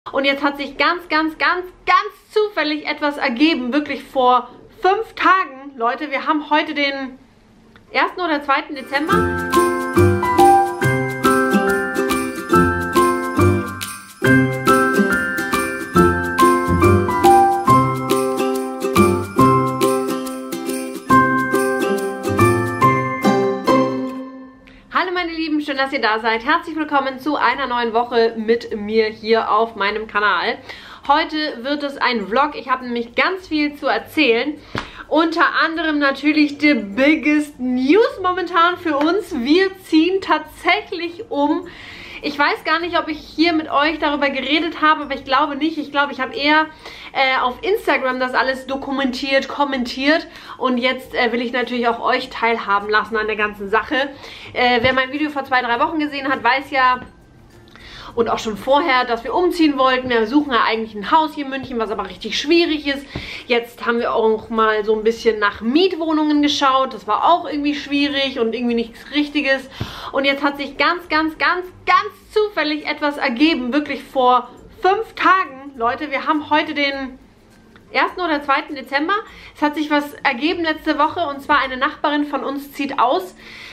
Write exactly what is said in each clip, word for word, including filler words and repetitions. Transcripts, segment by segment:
Und jetzt hat sich ganz, ganz, ganz, ganz zufällig etwas ergeben. Wirklich vor fünf Tagen, Leute. Wir haben heute den ersten oder zweiten Dezember. Schön, dass ihr da seid. Herzlich willkommen zu einer neuen Woche mit mir hier auf meinem Kanal. Heute wird es ein Vlog. Ich habe nämlich ganz viel zu erzählen. Unter anderem natürlich the biggest news momentan für uns. Wir ziehen tatsächlich um. Ich weiß gar nicht, ob ich hier mit euch darüber geredet habe, aber ich glaube nicht. Ich glaube, ich habe eher äh, auf Instagram das alles dokumentiert, kommentiert. Und jetzt äh, will ich natürlich auch euch teilhaben lassen an der ganzen Sache. Äh, wer mein Video vor zwei, drei Wochen gesehen hat, weiß ja, und auch schon vorher, dass wir umziehen wollten. Wir suchen ja eigentlich ein Haus hier in München, was aber richtig schwierig ist. Jetzt haben wir auch mal so ein bisschen nach Mietwohnungen geschaut. Das war auch irgendwie schwierig und irgendwie nichts Richtiges. Und jetzt hat sich ganz, ganz, ganz, ganz zufällig etwas ergeben. Wirklich vor fünf Tagen, Leute. Wir haben heute den ersten oder zweiten Dezember. Es hat sich was ergeben letzte Woche. Und zwar eine Nachbarin von uns zieht aus.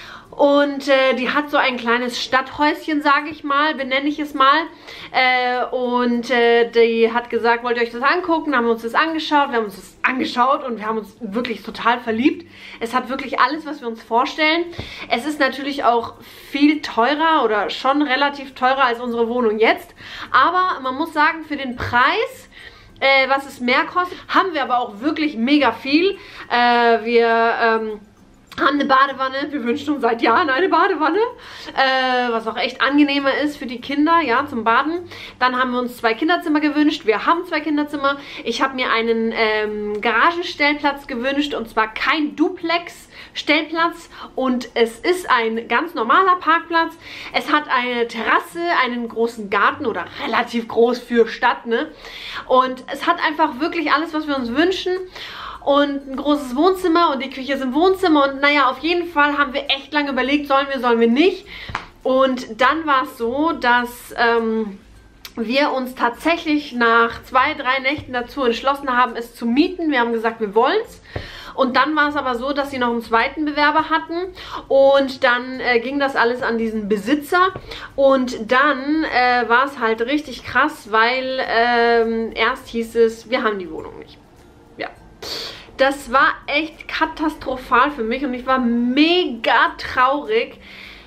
Und äh, die hat so ein kleines Stadthäuschen, sage ich mal, benenne ich es mal. Äh, und äh, die hat gesagt, wollt ihr euch das angucken? Dann haben wir uns das angeschaut. Wir haben uns das angeschaut und wir haben uns wirklich total verliebt. Es hat wirklich alles, was wir uns vorstellen. Es ist natürlich auch viel teurer oder schon relativ teurer als unsere Wohnung jetzt. Aber man muss sagen, für den Preis, äh, was es mehr kostet, haben wir aber auch wirklich mega viel. Äh, wir... Ähm, haben eine Badewanne, wir wünschen uns seit Jahren eine Badewanne, äh, was auch echt angenehmer ist für die Kinder, ja, zum Baden. Dann haben wir uns zwei Kinderzimmer gewünscht, wir haben zwei Kinderzimmer. Ich habe mir einen ähm, Garagenstellplatz gewünscht und zwar kein Duplex-Stellplatz und es ist ein ganz normaler Parkplatz. Es hat eine Terrasse, einen großen Garten oder relativ groß für Stadt, ne? Und es hat einfach wirklich alles, was wir uns wünschen. Und ein großes Wohnzimmer und die Küche ist im Wohnzimmer. Und naja, auf jeden Fall haben wir echt lange überlegt, sollen wir, sollen wir nicht. Und dann war es so, dass ähm, wir uns tatsächlich nach zwei, drei Nächten dazu entschlossen haben, es zu mieten. Wir haben gesagt, wir wollen es. Und dann war es aber so, dass sie noch einen zweiten Bewerber hatten und dann äh, ging das alles an diesen Besitzer und dann äh, war es halt richtig krass, weil ähm, erst hieß es, wir haben die Wohnung nicht. Ja. Das war echt katastrophal für mich und ich war mega traurig,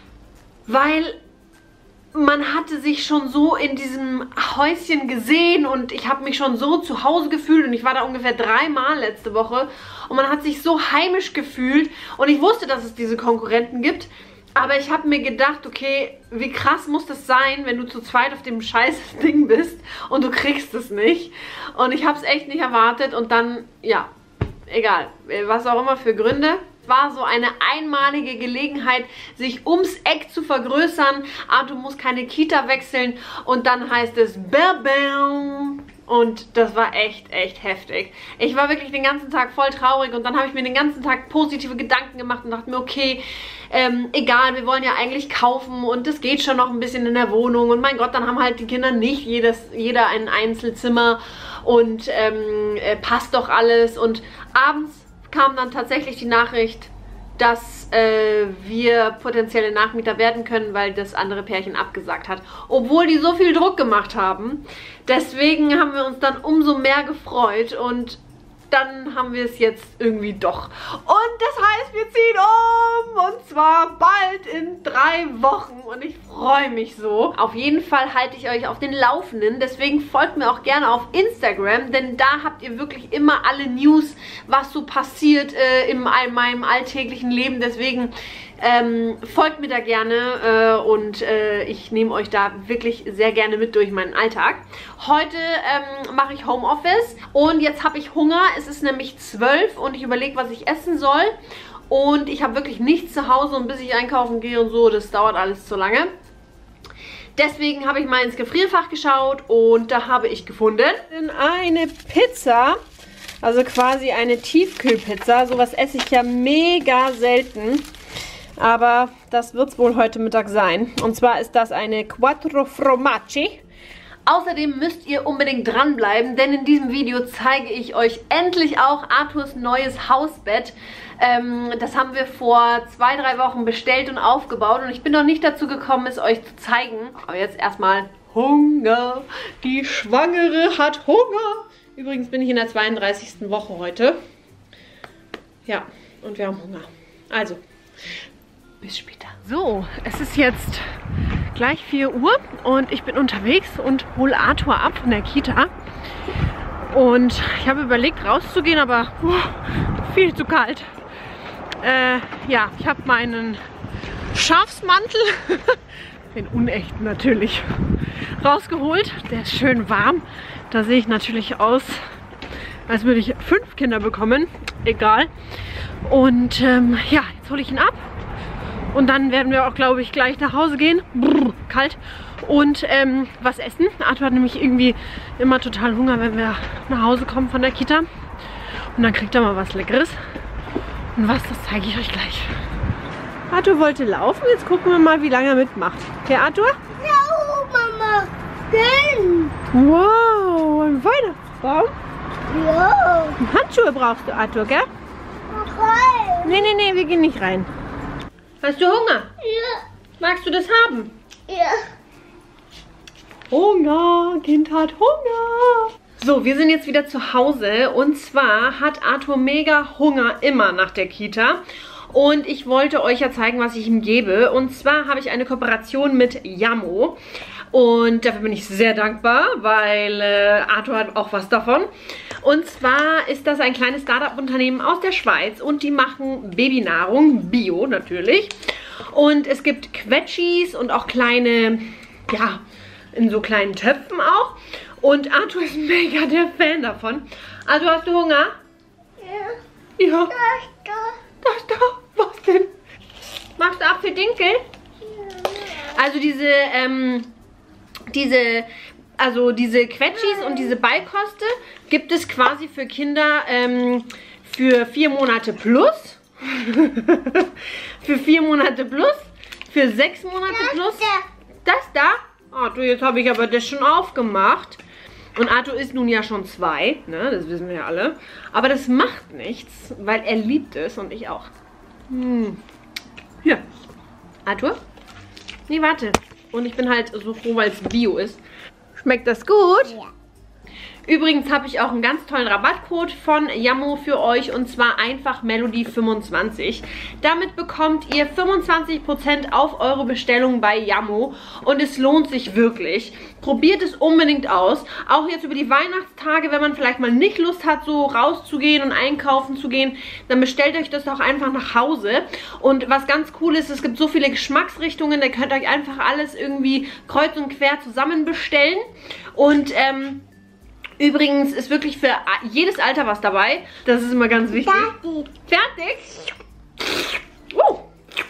weil man hatte sich schon so in diesem Häuschen gesehen und ich habe mich schon so zu Hause gefühlt und ich war da ungefähr dreimal letzte Woche und man hat sich so heimisch gefühlt und ich wusste, dass es diese Konkurrenten gibt, aber ich habe mir gedacht, okay, wie krass muss das sein, wenn du zu zweit auf dem scheiß Ding bist und du kriegst es nicht und ich habe es echt nicht erwartet und dann, ja, egal, was auch immer für Gründe. Es war so eine einmalige Gelegenheit, sich ums Eck zu vergrößern. Ah, du musst keine Kita wechseln. Und dann heißt es Bam. Und das war echt, echt heftig. Ich war wirklich den ganzen Tag voll traurig. Und dann habe ich mir den ganzen Tag positive Gedanken gemacht und dachte mir, okay, ähm, egal, wir wollen ja eigentlich kaufen. Und es geht schon noch ein bisschen in der Wohnung. Und mein Gott, dann haben halt die Kinder nicht jedes, jeder ein Einzelzimmer. Und ähm, äh, passt doch alles. Und abends kam dann tatsächlich die Nachricht, dass äh, wir potenzielle Nachmieter werden können, weil das andere Pärchen abgesagt hat. Obwohl die so viel Druck gemacht haben. Deswegen haben wir uns dann umso mehr gefreut und dann haben wir es jetzt irgendwie doch. Und das heißt, wir ziehen um und zwar bald in drei Wochen und ich freue mich so. Auf jeden Fall halte ich euch auf den Laufenden, deswegen folgt mir auch gerne auf Instagram, denn da habt ihr wirklich immer alle News, was so passiert äh, in meinem alltäglichen Leben. Deswegen ähm, folgt mir da gerne äh, und äh, ich nehme euch da wirklich sehr gerne mit durch meinen Alltag. Heute ähm, mache ich Homeoffice und jetzt habe ich Hunger. Es ist nämlich zwölf und ich überlege, was ich essen soll. Und ich habe wirklich nichts zu Hause und bis ich einkaufen gehe und so, das dauert alles zu lange. Deswegen habe ich mal ins Gefrierfach geschaut und da habe ich gefunden eine Pizza, also quasi eine Tiefkühlpizza. Sowas esse ich ja mega selten. Aber das wird es wohl heute Mittag sein. Und zwar ist das eine Quattro Formaggi Außerdem müsst ihr unbedingt dranbleiben, denn in diesem Video zeige ich euch endlich auch Arthurs neues Hausbett. Ähm, das haben wir vor zwei, drei Wochen bestellt und aufgebaut und ich bin noch nicht dazu gekommen, es euch zu zeigen. Aber jetzt erstmal Hunger. Die Schwangere hat Hunger. Übrigens bin ich in der zweiunddreißigsten Woche heute. Ja, und wir haben Hunger. Also, bis später. So, es ist jetzt gleich vier Uhr und ich bin unterwegs und hole Arthur ab von der Kita. Und ich habe überlegt rauszugehen, aber uh, viel zu kalt. Äh, ja, ich habe meinen Schafsmantel, den unechten natürlich, rausgeholt. Der ist schön warm. Da sehe ich natürlich aus, als würde ich fünf Kinder bekommen. Egal. Und ähm, ja, jetzt hole ich ihn ab. Und dann werden wir auch, glaube ich, gleich nach Hause gehen. Brrr, kalt. Und ähm, was essen. Arthur hat nämlich irgendwie immer total Hunger, wenn wir nach Hause kommen von der Kita. Und dann kriegt er mal was Leckeres. Und was, das zeige ich euch gleich. Arthur wollte laufen. Jetzt gucken wir mal, wie lange er mitmacht. Okay, Arthur? Ja, Mama. Denn. Wow, ein Weihnachtsbaum. Ja. Handschuhe brauchst du, Arthur, gell? Okay. Nee, nee, nee, wir gehen nicht rein. Hast du Hunger? Ja. Magst du das haben? Ja. Hunger, Kind hat Hunger. So, wir sind jetzt wieder zu Hause und zwar hat Arthur mega Hunger immer nach der Kita. Und ich wollte euch ja zeigen, was ich ihm gebe. Und zwar habe ich eine Kooperation mit Yamo. Und dafür bin ich sehr dankbar, weil äh, Arthur hat auch was davon. Und zwar ist das ein kleines Startup-Unternehmen aus der Schweiz und die machen Babynahrung, Bio natürlich. Und es gibt Quetschis und auch kleine, ja, in so kleinen Töpfen auch. Und Arthur ist mega der Fan davon. Arthur, hast du Hunger? Ja. Ja. Das da. Das da. Was denn? Magst du Apfeldinkel? Ja. Also diese, ähm, diese, also diese Quetschis und diese Beikoste gibt es quasi für Kinder ähm, für vier Monate plus. Für vier Monate plus. Für sechs Monate plus. Das da? Arthur, jetzt habe ich aber das schon aufgemacht. Und Arthur ist nun ja schon zwei, ne? Das wissen wir ja alle. Aber das macht nichts, weil er liebt es und ich auch. Hm. Hier. Arthur? Nee, warte. Und ich bin halt so froh, weil es Bio ist. Schmeckt das gut? Ja. Übrigens habe ich auch einen ganz tollen Rabattcode von Yamo für euch und zwar einfach Melody fünfundzwanzig. Damit bekommt ihr fünfundzwanzig Prozent auf eure Bestellung bei Yamo und es lohnt sich wirklich. Probiert es unbedingt aus. Auch jetzt über die Weihnachtstage, wenn man vielleicht mal nicht Lust hat, so rauszugehen und einkaufen zu gehen, dann bestellt euch das doch einfach nach Hause. Und was ganz cool ist, es gibt so viele Geschmacksrichtungen, da könnt ihr euch einfach alles irgendwie kreuz und quer zusammen bestellen. Und ähm... übrigens ist wirklich für jedes Alter was dabei. Das ist immer ganz wichtig. Fertig. Fertig? Oh.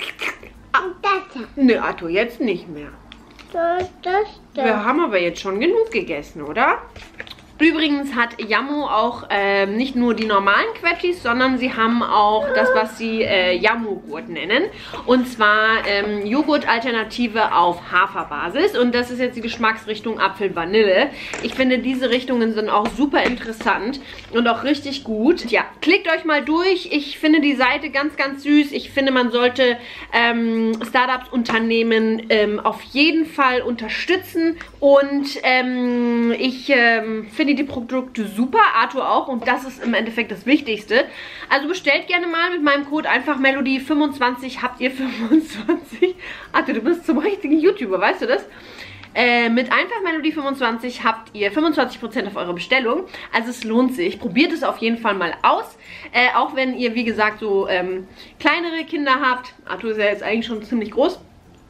Und das. Ne, Arthur, jetzt nicht mehr. Das, das, das. Wir haben aber jetzt schon genug gegessen, oder? Übrigens hat Yamo auch ähm, nicht nur die normalen Quetschis, sondern sie haben auch das, was sie äh, Yamo-Gurt nennen. Und zwar ähm, Joghurt-Alternative auf Haferbasis. Und das ist jetzt die Geschmacksrichtung Apfel-Vanille. Ich finde, diese Richtungen sind auch super interessant und auch richtig gut. Ja, klickt euch mal durch. Ich finde die Seite ganz, ganz süß. Ich finde, man sollte ähm, Startups-Unternehmen ähm, auf jeden Fall unterstützen. Und ähm, ich ähm, finde die Produkte super, Arthur auch und das ist im Endeffekt das Wichtigste. Also bestellt gerne mal mit meinem Code einfach Melody fünfundzwanzig, habt ihr fünfundzwanzig. Arthur, du bist zum richtigen YouTuber, weißt du das? Äh, mit einfach Melody fünfundzwanzig habt ihr fünfundzwanzig Prozent auf eure Bestellung. Also es lohnt sich. Probiert es auf jeden Fall mal aus. Äh, auch wenn ihr, wie gesagt, so ähm, kleinere Kinder habt. Arthur ist ja jetzt eigentlich schon ziemlich groß.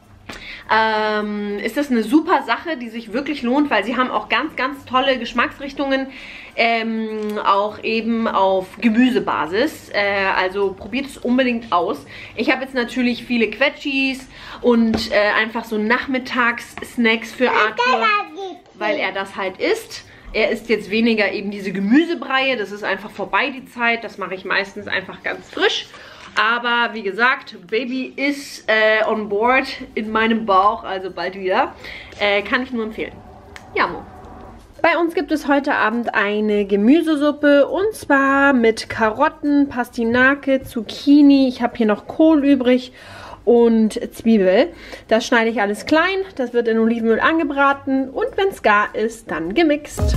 Ähm, ist das eine super Sache, die sich wirklich lohnt, weil sie haben auch ganz, ganz tolle Geschmacksrichtungen, ähm, auch eben auf Gemüsebasis. Äh, also probiert es unbedingt aus. Ich habe jetzt natürlich viele Quetschis und äh, einfach so Nachmittags-Snacks für Arthur, weil er das halt isst. Er isst jetzt weniger eben diese Gemüsebreie, das ist einfach vorbei die Zeit, das mache ich meistens einfach ganz frisch. Aber wie gesagt, Baby ist äh, on board in meinem Bauch, also bald wieder. Äh, kann ich nur empfehlen. Yamo. Bei uns gibt es heute Abend eine Gemüsesuppe und zwar mit Karotten, Pastinake, Zucchini. Ich habe hier noch Kohl übrig und Zwiebel. Das schneide ich alles klein, das wird in Olivenöl angebraten und wenn es gar ist, dann gemixt.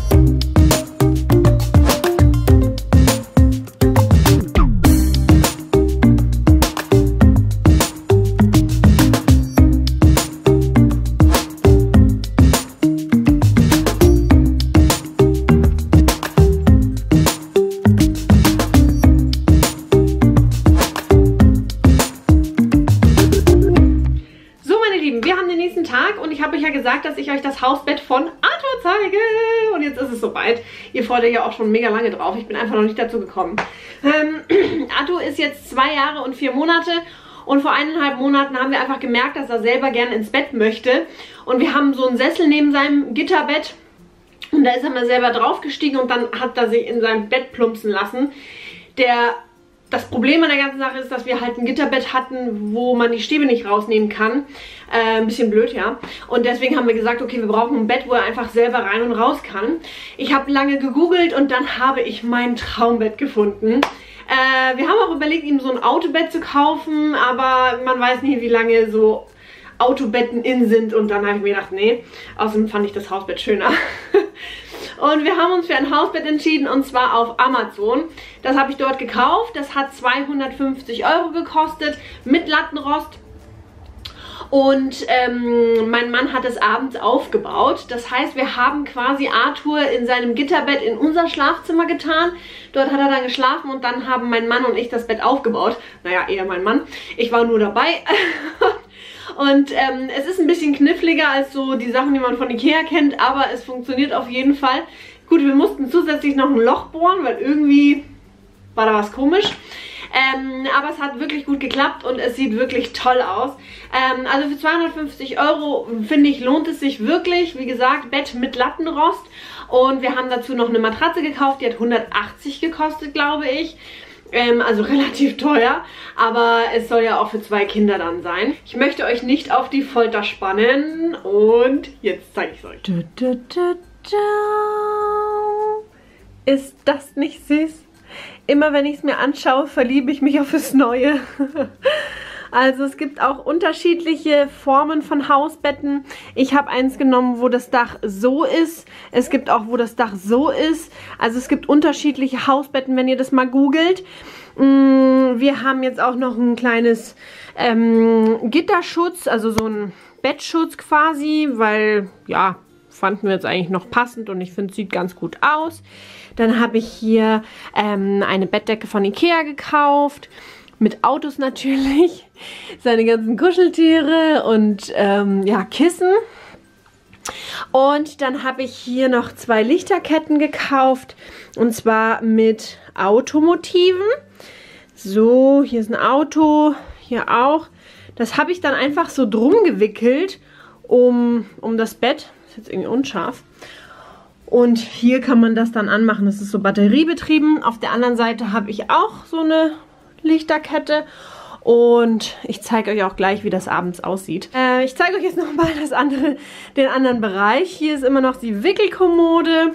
Und ich habe euch ja gesagt, dass ich euch das Hausbett von Arthur zeige. Und jetzt ist es soweit. Ihr freut euch ja auch schon mega lange drauf. Ich bin einfach noch nicht dazu gekommen. Ähm, Arthur ist jetzt zwei Jahre und vier Monate. Und vor eineinhalb Monaten haben wir einfach gemerkt, dass er selber gerne ins Bett möchte. Und wir haben so einen Sessel neben seinem Gitterbett. Und da ist er mal selber draufgestiegen und dann hat er sich in sein Bett plumpsen lassen. Der... Das Problem an der ganzen Sache ist, dass wir halt ein Gitterbett hatten, wo man die Stäbe nicht rausnehmen kann. Äh, ein bisschen blöd, ja. Und deswegen haben wir gesagt, okay, wir brauchen ein Bett, wo er einfach selber rein und raus kann. Ich habe lange gegoogelt und dann habe ich mein Traumbett gefunden. Äh, wir haben auch überlegt, ihm so ein Autobett zu kaufen, aber man weiß nie, wie lange so Autobetten in sind. Und dann habe ich mir gedacht, nee, außerdem fand ich das Hausbett schöner. Und wir haben uns für ein Hausbett entschieden und zwar auf Amazon. Das habe ich dort gekauft. Das hat zweihundertfünfzig Euro gekostet mit Lattenrost. Und ähm, mein Mann hat es abends aufgebaut. Das heißt, wir haben quasi Arthur in seinem Gitterbett in unser Schlafzimmer getan. Dort hat er dann geschlafen und dann haben mein Mann und ich das Bett aufgebaut. Naja, eher mein Mann. Ich war nur dabei. Und ähm, es ist ein bisschen kniffliger als so die Sachen, die man von Ikea kennt, aber es funktioniert auf jeden Fall. Gut, wir mussten zusätzlich noch ein Loch bohren, weil irgendwie war da was komisch. Ähm, aber es hat wirklich gut geklappt und es sieht wirklich toll aus. Ähm, also für zweihundertfünfzig Euro, finde ich, lohnt es sich wirklich. Wie gesagt, Bett mit Lattenrost. Und wir haben dazu noch eine Matratze gekauft, die hat hundertachtzig gekostet, glaube ich. Ähm, also relativ teuer, aber es soll ja auch für zwei Kinder dann sein. Ich möchte euch nicht auf die Folter spannen und jetzt zeige ich es euch. Da, da, da, da. Ist das nicht süß? Immer wenn ich es mir anschaue, verliebe ich mich auf das Neue. Also es gibt auch unterschiedliche Formen von Hausbetten. Ich habe eins genommen, wo das Dach so ist. Es gibt auch, wo das Dach so ist. Also es gibt unterschiedliche Hausbetten, wenn ihr das mal googelt. Wir haben jetzt auch noch ein kleines ähm, Gitterschutz, also so ein Bettschutz quasi, weil, ja, fanden wir jetzt eigentlich noch passend und ich finde, es sieht ganz gut aus. Dann habe ich hier ähm, eine Bettdecke von Ikea gekauft. Mit Autos natürlich, seine ganzen Kuscheltiere und ähm, ja, Kissen. Und dann habe ich hier noch zwei Lichterketten gekauft und zwar mit Automotiven. So, hier ist ein Auto, hier auch. Das habe ich dann einfach so drum gewickelt um, um das Bett. Ist jetzt irgendwie unscharf. Und hier kann man das dann anmachen. Das ist so batteriebetrieben. Auf der anderen Seite habe ich auch so eine Lichterkette und ich zeige euch auch gleich, wie das abends aussieht. Äh, ich zeige euch jetzt nochmal das andere, den anderen Bereich. Hier ist immer noch die Wickelkommode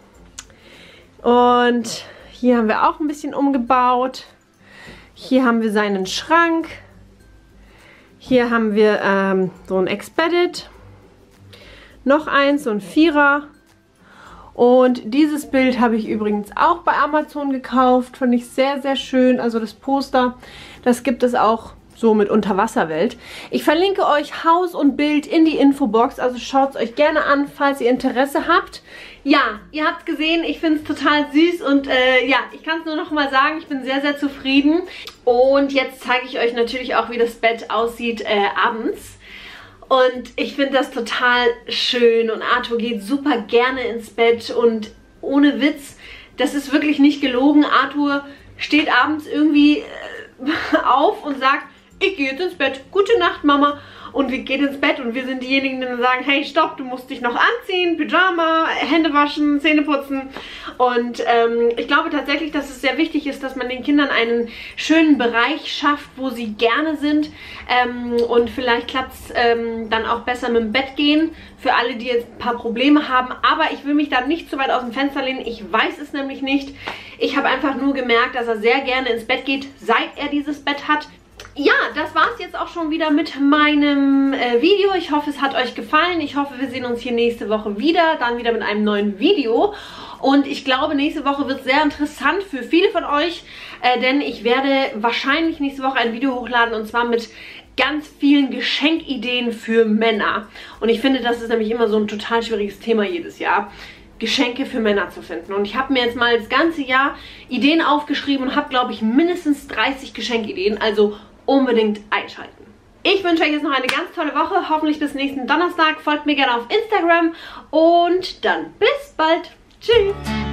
und hier haben wir auch ein bisschen umgebaut. Hier haben wir seinen Schrank. Hier haben wir ähm, so ein Expedit. Noch eins, so ein Vierer. Und dieses Bild habe ich übrigens auch bei Amazon gekauft. Fand ich sehr, sehr schön. Also das Poster, das gibt es auch so mit Unterwasserwelt. Ich verlinke euch Haus und Bild in die Infobox. Also schaut es euch gerne an, falls ihr Interesse habt. Ja, ihr habt es gesehen. Ich finde es total süß. Und äh, ja, ich kann es nur noch mal sagen. Ich bin sehr, sehr zufrieden. Und jetzt zeige ich euch natürlich auch, wie das Bett aussieht äh, abends. Und ich finde das total schön und Arthur geht super gerne ins Bett und ohne Witz, das ist wirklich nicht gelogen. Arthur steht abends irgendwie auf und sagt, ich gehe jetzt ins Bett. Gute Nacht, Mama. Und wir gehen ins Bett und wir sind diejenigen, die dann sagen, hey, stopp, du musst dich noch anziehen, Pyjama, Hände waschen, Zähne putzen. Und ähm, ich glaube tatsächlich, dass es sehr wichtig ist, dass man den Kindern einen schönen Bereich schafft, wo sie gerne sind. Ähm, und vielleicht klappt es ähm, dann auch besser mit dem Bett gehen, für alle, die jetzt ein paar Probleme haben. Aber ich will mich da nicht zu weit aus dem Fenster lehnen. Ich weiß es nämlich nicht. Ich habe einfach nur gemerkt, dass er sehr gerne ins Bett geht, seit er dieses Bett hat. Ja, das war es jetzt auch schon wieder mit meinem äh, Video. Ich hoffe, es hat euch gefallen. Ich hoffe, wir sehen uns hier nächste Woche wieder. Dann wieder mit einem neuen Video. Und ich glaube, nächste Woche wird sehr interessant für viele von euch. Äh, denn ich werde wahrscheinlich nächste Woche ein Video hochladen. Und zwar mit ganz vielen Geschenkideen für Männer. Und ich finde, das ist nämlich immer so ein total schwieriges Thema jedes Jahr. Geschenke für Männer zu finden. Und ich habe mir jetzt mal das ganze Jahr Ideen aufgeschrieben und habe, glaube ich, mindestens dreißig Geschenkideen. Also unbedingt einschalten. Ich wünsche euch jetzt noch eine ganz tolle Woche. Hoffentlich bis nächsten Donnerstag. Folgt mir gerne auf Instagram. Und dann bis bald. Tschüss.